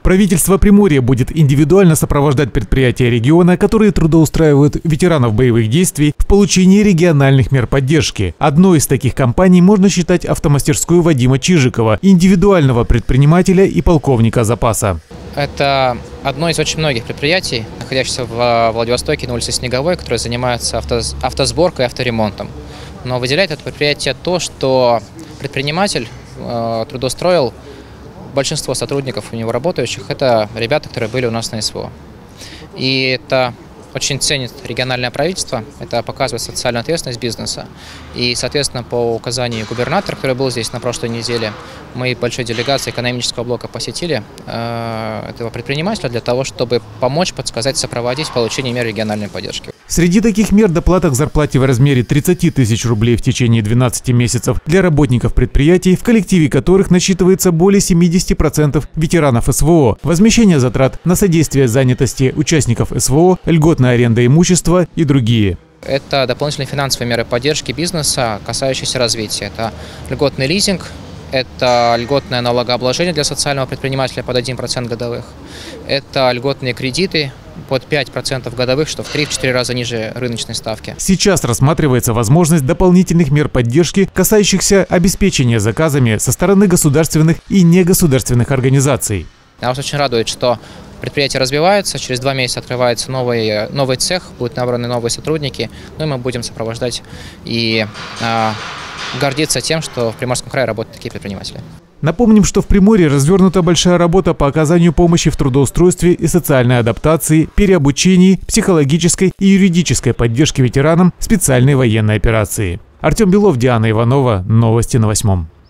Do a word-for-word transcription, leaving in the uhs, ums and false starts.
Правительство Приморья будет индивидуально сопровождать предприятия региона, которые трудоустраивают ветеранов боевых действий, в получении региональных мер поддержки. Одной из таких компаний можно считать автомастерскую Вадима Чижикова, индивидуального предпринимателя и полковника запаса. Это одно из очень многих предприятий, находящихся в Владивостоке на улице Снеговой, которые занимаются автосборкой и авторемонтом. Но выделяет это предприятие то, что предприниматель э, трудоустроил большинство сотрудников у него работающих. Это ребята, которые были у нас на СВО. И это очень ценит региональное правительство, это показывает социальную ответственность бизнеса. И, соответственно, по указанию губернатора, который был здесь на прошлой неделе, мы большой делегацией экономического блока посетили э, этого предпринимателя для того, чтобы помочь, подсказать, сопроводить получение мер региональной поддержки. Среди таких мер доплата к зарплате в размере тридцати тысяч рублей в течение двенадцати месяцев для работников предприятий, в коллективе которых насчитывается более семидесяти процентов ветеранов СВО, возмещение затрат на содействие занятости участников СВО, льготная аренда имущества и другие. Это дополнительные финансовые меры поддержки бизнеса, касающиеся развития. Это льготный лизинг, это льготное налогообложение для социального предпринимателя под один процент годовых, это льготные кредиты под пять процентов годовых, что в три-четыре раза ниже рыночной ставки. Сейчас рассматривается возможность дополнительных мер поддержки, касающихся обеспечения заказами со стороны государственных и негосударственных организаций. Нас очень радует, что предприятие развивается, через два месяца открывается новый, новый цех, будут набраны новые сотрудники, ну и мы будем сопровождать и э, гордиться тем, что в Приморском крае работают такие предприниматели. Напомним, что в Приморье развернута большая работа по оказанию помощи в трудоустройстве и социальной адаптации, переобучении, психологической и юридической поддержке ветеранам специальной военной операции. Артем Белов, Диана Иванова. Новости на восьмом.